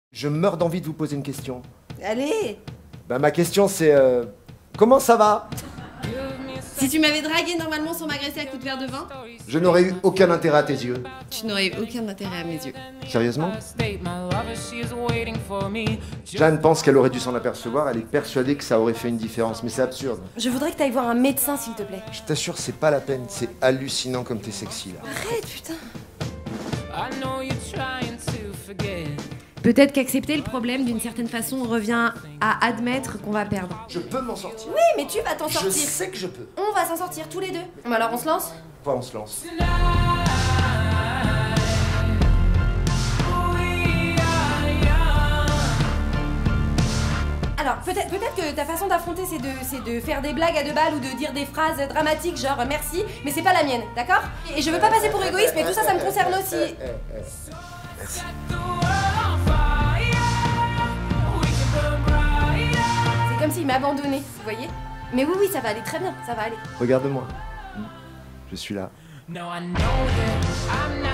Je meurs d'envie de vous poser une question. Allez! Bah ma question c'est... comment ça va? Si tu m'avais dragué normalement sans m'agresser à coups de verre de vin, Je n'aurais eu aucun intérêt à tes yeux. tu n'aurais eu aucun intérêt à mes yeux. Sérieusement? Jeanne pense qu'elle aurait dû s'en apercevoir, elle est persuadée que ça aurait fait une différence, mais c'est absurde. Je voudrais que t'ailles voir un médecin s'il te plaît. Je t'assure, c'est pas la peine, c'est hallucinant comme t'es sexy là. Arrête, putain! Peut-être qu'accepter le problème d'une certaine façon revient à admettre qu'on va perdre. Je peux m'en sortir. Oui, mais tu vas t'en sortir. Je sais que je peux. On va s'en sortir tous les deux. Bon alors on se lance? Quoi, on se lance? Alors, peut-être que ta façon d'affronter c'est de faire des blagues à deux balles ou de dire des phrases dramatiques genre merci, mais c'est pas la mienne, d'accord? Et je veux pas passer pour égoïste, mais tout ça, ça me concerne aussi. Merci. C'est comme s'il m'abandonnait, vous voyez? Mais oui, oui, ça va aller très bien, ça va aller. Regarde-moi. Je suis là. No, I know that I'm not